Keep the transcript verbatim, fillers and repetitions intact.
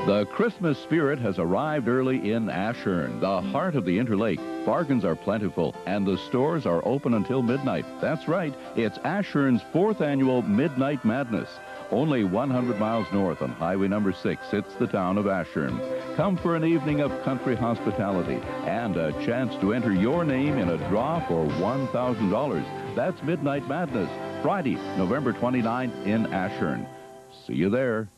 The Christmas spirit has arrived early in Ashern, the heart of the Interlake. Bargains are plentiful, and the stores are open until midnight. That's right, it's Ashern's fourth annual Midnight Madness. Only one hundred miles north on Highway number six sits the town of Ashern. Come for an evening of country hospitality and a chance to enter your name in a draw for one thousand dollars. That's Midnight Madness, Friday, November twenty-ninth in Ashern. See you there.